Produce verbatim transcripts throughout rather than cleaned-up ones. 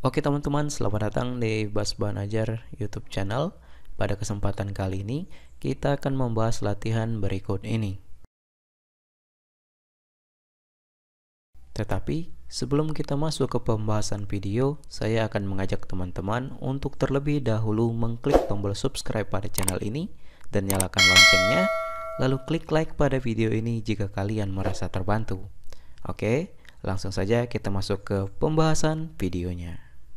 Oke teman-teman, selamat datang di Bas Bahan Ajar YouTube channel. Pada kesempatan kali ini, kita akan membahas latihan berikut ini. Tetapi, sebelum kita masuk ke pembahasan video, saya akan mengajak teman-teman untuk terlebih dahulu mengklik tombol subscribe pada channel ini dan nyalakan loncengnya, lalu klik like pada video ini jika kalian merasa terbantu. Oke, langsung saja kita masuk ke pembahasan videonya.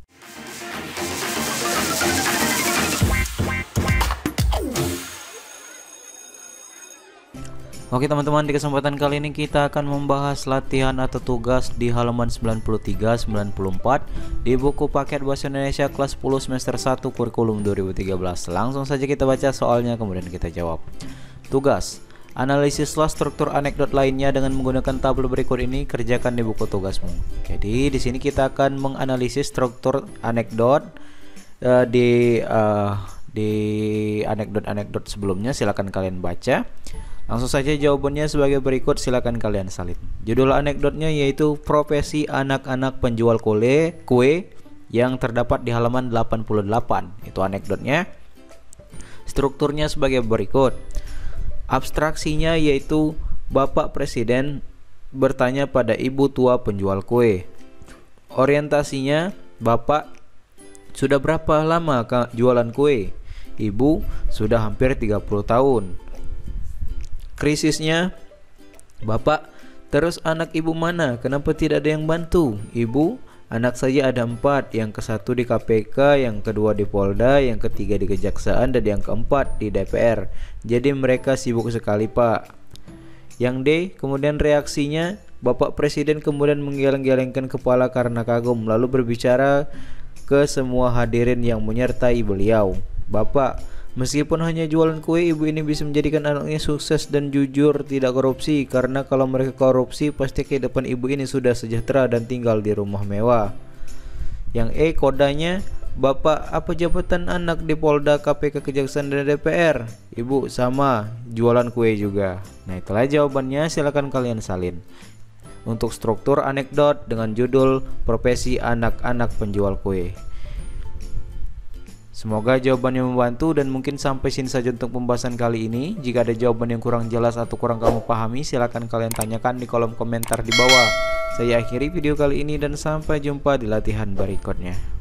Oke teman-teman, di kesempatan kali ini kita akan membahas latihan atau tugas di halaman sembilan puluh tiga sembilan puluh empat di buku paket bahasa Indonesia kelas sepuluh semester satu kurikulum dua ribu tiga belas. Langsung saja kita baca soalnya kemudian kita jawab. Tugas: analisislah struktur anekdot lainnya dengan menggunakan tabel berikut ini, kerjakan di buku tugasmu. Jadi di sini kita akan menganalisis struktur anekdot uh, di uh, di anekdot-anekdot sebelumnya. Silakan kalian baca. Langsung saja jawabannya sebagai berikut, silakan kalian salin. Judul anekdotnya yaitu profesi anak-anak penjual kue kue yang terdapat di halaman delapan puluh delapan. Itu anekdotnya. Strukturnya sebagai berikut. Abstraksinya yaitu Bapak Presiden bertanya pada ibu tua penjual kue. Orientasinya, Bapak sudah berapa lama jualan kue? Ibu sudah hampir tiga puluh tahun. Krisisnya, Bapak, terus anak ibu mana? Kenapa tidak ada yang bantu? Ibu, anak saya ada empat. Yang ke satu di K P K, yang kedua di Polda, yang ketiga di Kejaksaan, dan yang keempat di D P R. Jadi mereka sibuk sekali, Pak. Yang D, kemudian reaksinya, Bapak Presiden kemudian menggeleng-gelengkan kepala karena kagum, lalu berbicara ke semua hadirin yang menyertai beliau. Bapak, meskipun hanya jualan kue, ibu ini bisa menjadikan anaknya sukses dan jujur, tidak korupsi. Karena kalau mereka korupsi, pasti kehidupan ibu ini sudah sejahtera dan tinggal di rumah mewah. Yang E, kodanya, Bapak, apa jabatan anak di Polda, K P K, Kejaksaan, dan D P R? Ibu, sama, jualan kue juga. Nah, itulah jawabannya, silakan kalian salin. Untuk struktur anekdot dengan judul profesi anak-anak penjual kue. Semoga jawabannya membantu dan mungkin sampai sini saja untuk pembahasan kali ini. Jika ada jawaban yang kurang jelas atau kurang kamu pahami, silakan kalian tanyakan di kolom komentar di bawah. Saya akhiri video kali ini dan sampai jumpa di latihan berikutnya.